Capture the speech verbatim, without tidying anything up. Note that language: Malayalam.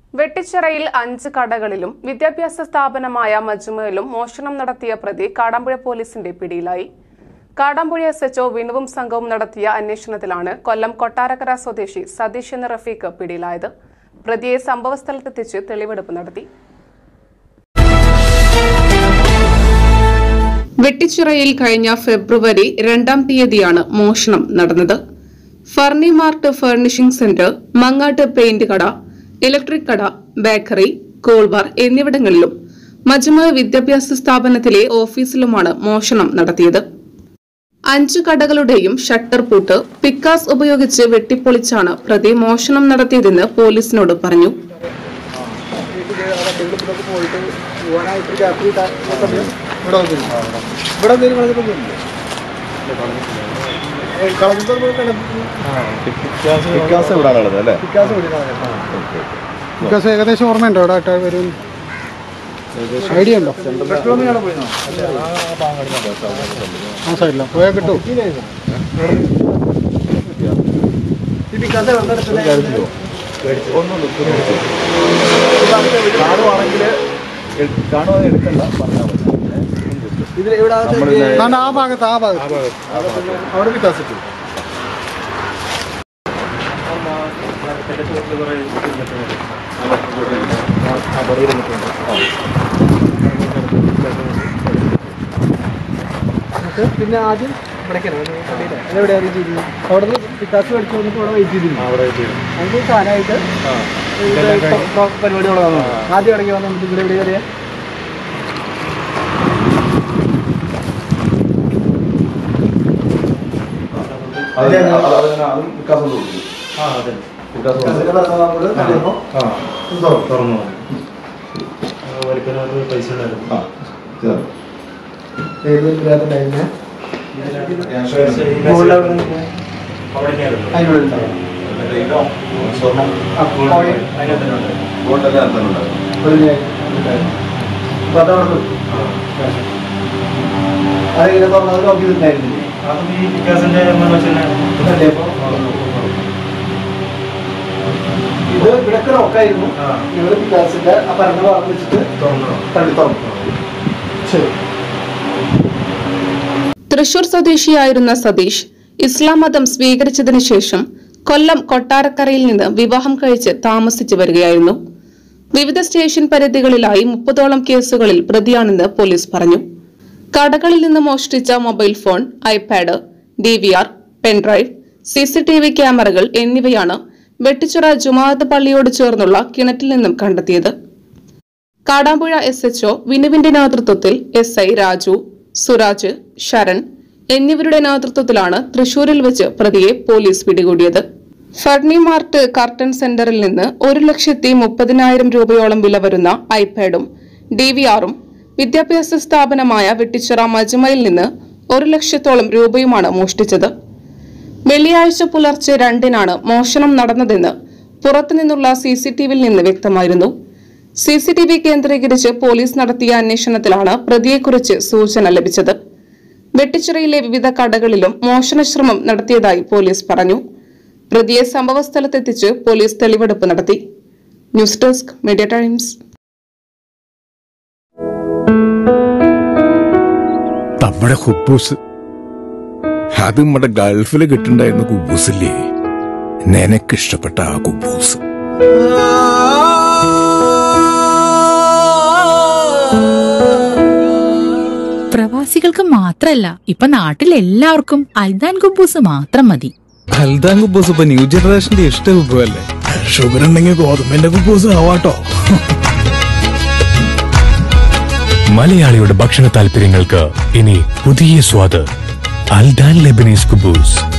വെട്ടിച്ചിറയിൽ അഞ്ച് കടകളിലും വിദ്യാഭ്യാസ സ്ഥാപനമായ മജ്മയിലും മോഷണം നടത്തിയ പ്രതി കാടാമ്പുഴ പോലീസിന്റെ പിടിയിലായി. കാടാമ്പുഴ എസ് എച്ച് ഒ വിനുവും സംഘവും നടത്തിയ അന്വേഷണത്തിലാണ് കൊല്ലം കൊട്ടാരക്കര സ്വദേശി സതീഷ് എന്ന റഫീഖ് പിടിയിലായത്. പ്രതിയെ സംഭവസ്ഥലത്തെത്തിച്ച് തെളിവെടുപ്പ് നടത്തി. വെട്ടിച്ചിറയിൽ കഴിഞ്ഞ ഫെബ്രുവരി രണ്ടാം തീയതിയാണ് മോഷണം നടന്നത്. Furni Mart furnishing centre, Mangatt paint കട, ഇലക്ട്രിക് കട, ബേക്കറി, കോൾബാർ എന്നിവിടങ്ങളിലും മജ്മ വിദ്യാഭ്യാസ സ്ഥാപനത്തിലെ ഓഫീസിലുമാണ് മോഷണം നടത്തിയത്. അഞ്ചു കടകളുടെയും ഷട്ടർ പൂട്ട് പിക്കാസ് ഉപയോഗിച്ച് വെട്ടിപ്പൊളിച്ചാണ് പ്രതി മോഷണം നടത്തിയതെന്ന് പോലീസിനോട് പറഞ്ഞു. ഏകദേശം ഓർമ്മയുണ്ടോ? ഇവിടെ വരും ഐഡിയ ഉണ്ടോ? ആ സൈഡില്ല പോയാൽ കിട്ടും. ആ ഭാഗത്ത് ആ ഭാഗത്ത് അവിടെ വികാസ് പിന്നെ ആദ്യം എവിടെയാണ് ചെയ്യുന്നത്? അവിടെ നിന്ന് വികാസ് പഠിച്ചു വന്നിട്ട് ഇവിടെ വെയിറ്റ് ചെയ്തിരുന്നു. നമുക്ക് സാധനമായിട്ട് പരിപാടി ഉള്ളതാണ്. ആദ്യം ഇടയ്ക്ക് വന്ന് നമുക്ക് ഇവിടെ എവിടെ അറിയാം. ഇത് ഇവിടൊക്കെ റോക്കായിരുന്നു. ഞങ്ങൾ വികാസിന്റെ ആ പറഞ്ഞ ഭാഗം വെച്ചിട്ട് തള്ളി തുറന്നു. ശരി. തൃശൂർ സ്വദേശിയായിരുന്ന സതീഷ് ഇസ്ലാം മതം സ്വീകരിച്ചതിനു ശേഷം കൊല്ലം കൊട്ടാരക്കരയിൽ നിന്ന് വിവാഹം കഴിച്ച് താമസിച്ചു വരികയായിരുന്നു. വിവിധ സ്റ്റേഷൻ പരിധികളിലായി മുപ്പതോളം കേസുകളിൽ പ്രതിയാണെന്ന് പോലീസ് പറഞ്ഞു. കടകളിൽ നിന്ന് മോഷ്ടിച്ച mobile phone, iPad, D V R, pendrive, C C T V ക്യാമറകൾ എന്നിവയാണ് വെട്ടിച്ചിറ ജുമാഅത്ത് പള്ളിയോട് ചേർന്നുള്ള കിണറ്റിൽ നിന്നും കണ്ടെത്തിയത്. കാടാമ്പുഴ എസ് എച്ച് ഒ വിനുവിന്റെ നേതൃത്വത്തിൽ എസ് ഐ രാജു, സുരാജ്, ശരൺ എന്നിവരുടെ നേതൃത്വത്തിലാണ് തൃശൂരിൽ വെച്ച് പ്രതിയെ പോലീസ് പിടികൂടിയത്. ഫർണി മാർട്ട് കർട്ടൻ സെന്ററിൽ നിന്ന് ഒരു ലക്ഷത്തി മുപ്പതിനായിരം രൂപയോളം വില വരുന്ന ഐപാഡും ഡി വി ആറും വിദ്യാഭ്യാസ സ്ഥാപനമായ വെട്ടിച്ചിറ മജ്മയിൽ നിന്ന് ഒരു ലക്ഷത്തോളം രൂപയുമാണ് മോഷ്ടിച്ചത്. വെള്ളിയാഴ്ച പുലർച്ചെ രണ്ടിനാണ് മോഷണം നടന്നതെന്ന് പുറത്തുനിന്നുള്ള സി സി ടി വിയിൽ നിന്ന് വ്യക്തമായിരുന്നു. സി സി ടി വി കേന്ദ്രീകരിച്ച് പോലീസ് നടത്തിയ അന്വേഷണത്തിലാണ് പ്രതിയെക്കുറിച്ച് സൂചന ലഭിച്ചത്. വെട്ടിച്ചിറയിലെ വിവിധ കടകളിലും മോഷണശ്രമം നടത്തിയതായി പോലീസ് പറഞ്ഞു. പ്രതിയെ സംഭവസ്ഥലത്തെത്തിച്ച് പോലീസ് തെളിവെടുപ്പ് നടത്തി. News Desk Media Times. നമ്മുടെ കുബൂസ്, അത് നമ്മുടെ ഗൾഫില് കിട്ടുണ്ടായിരുന്ന കുബൂസില്ലേ, നിനക്കിഷ്ടപ്പെട്ട ആ കുബൂസ്. പ്രവാസികൾക്ക് മാത്രല്ല, ഇപ്പൊ നാട്ടിൽ എല്ലാവർക്കും അൽദാൻ കുബൂസ് മാത്രം മതി. അൽദാൻ കുബൂസ് ഇപ്പൊ ന്യൂ ജനറേഷന്റെ ഇഷ്ട കുബുവല്ലേ. ഷുഗർ ഉണ്ടെങ്കിൽ ഗോതമ്പിന്റെ കുബൂസ് ആവാട്ടോ. മലയാളിയുടെ ഭക്ഷണ താല്പര്യങ്ങൾക്ക് ഇനി പുതിയ സ്വാദ്. അൽദാൻ ലെബനീസ് കുബൂസ്.